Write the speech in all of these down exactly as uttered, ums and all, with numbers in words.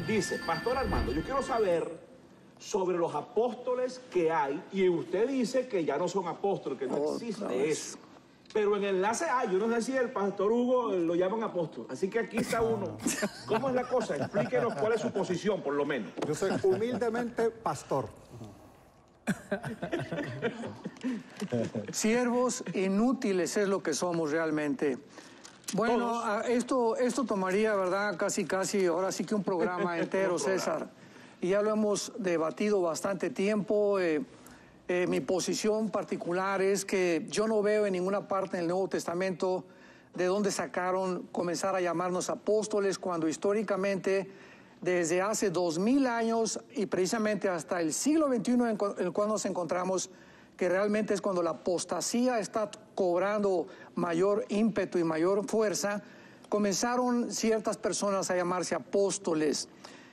Dice, Pastor Armando, yo quiero saber sobre los apóstoles que hay, y usted dice que ya no son apóstoles, que no Otra existe vez. eso. Pero en enlace A, yo no sé si el Pastor Hugo lo llaman apóstol. Así que aquí está uno. ¿Cómo es la cosa? Explíquenos cuál es su posición, por lo menos. Yo soy humildemente pastor. Siervos inútiles es lo que somos realmente. Bueno, a- esto, esto tomaría, ¿verdad? Casi, casi, ahora sí que un programa entero, Un programa. César. Y ya lo hemos debatido bastante tiempo. eh, eh, mi posición particular es que yo no veo en ninguna parte en el Nuevo Testamento de dónde sacaron comenzar a llamarnos apóstoles cuando históricamente desde hace dos mil años y precisamente hasta el siglo veintiuno en cu- el cual nos encontramos, que realmente es cuando la apostasía está cobrando mayor ímpetu y mayor fuerza, comenzaron ciertas personas a llamarse apóstoles.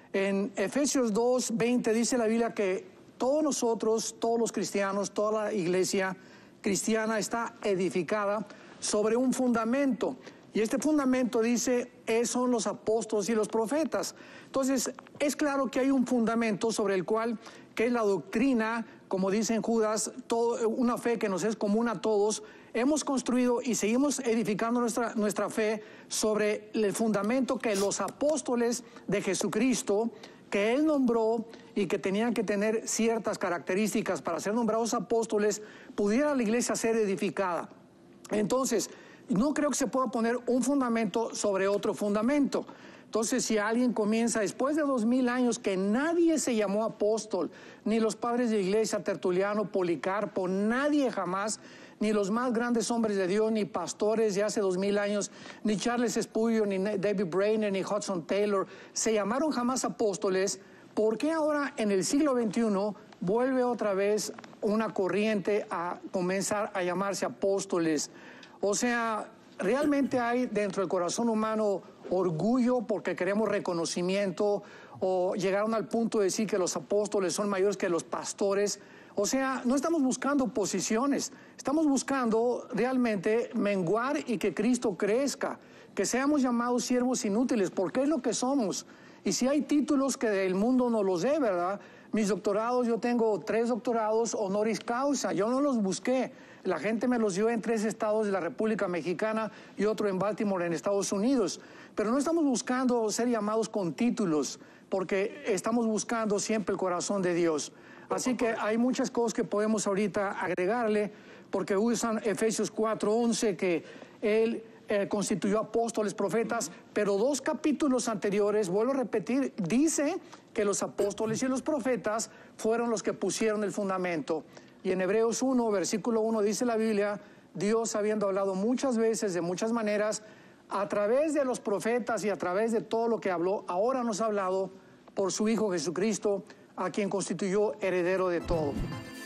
En Efesios dos, veinte dice la Biblia que todos nosotros, todos los cristianos, toda la iglesia cristiana está edificada sobre un fundamento. Y este fundamento dice, eh, son los apóstoles y los profetas. Entonces, es claro que hay un fundamento sobre el cual, que es la doctrina, como dicen Judas, todo, una fe que nos es común a todos. Hemos construido y seguimos edificando nuestra, nuestra fe sobre el fundamento que los apóstoles de Jesucristo, que Él nombró y que tenían que tener ciertas características para ser nombrados apóstoles, pudiera la iglesia ser edificada. Entonces, no creo que se pueda poner un fundamento sobre otro fundamento. Entonces, si alguien comienza después de dos mil años que nadie se llamó apóstol, ni los padres de iglesia, Tertuliano, Policarpo, nadie jamás, ni los más grandes hombres de Dios, ni pastores de hace dos mil años, ni Charles Spurgeon, ni David Brainerd, ni Hudson Taylor, se llamaron jamás apóstoles. ¿Por qué ahora en el siglo veintiuno vuelve otra vez una corriente a comenzar a llamarse apóstoles? O sea, realmente hay dentro del corazón humano orgullo porque queremos reconocimiento, o llegaron al punto de decir que los apóstoles son mayores que los pastores. O sea, no estamos buscando posiciones, estamos buscando realmente menguar y que Cristo crezca, que seamos llamados siervos inútiles, porque es lo que somos. Y si hay títulos que el mundo no los dé, ¿verdad? Mis doctorados, yo tengo tres doctorados honoris causa, yo no los busqué. La gente me los dio en tres estados de la República Mexicana y otro en Baltimore, en Estados Unidos. Pero no estamos buscando ser llamados con títulos, porque estamos buscando siempre el corazón de Dios. Así que hay muchas cosas que podemos ahorita agregarle, porque usan Efesios cuatro once, que Él eh, constituyó apóstoles, profetas, pero dos capítulos anteriores, vuelvo a repetir, dice que los apóstoles y los profetas fueron los que pusieron el fundamento. Y en Hebreos uno, versículo uno, dice la Biblia, Dios habiendo hablado muchas veces, de muchas maneras, a través de los profetas y a través de todo lo que habló, ahora nos ha hablado por su Hijo Jesucristo, a quien constituyó heredero de todo.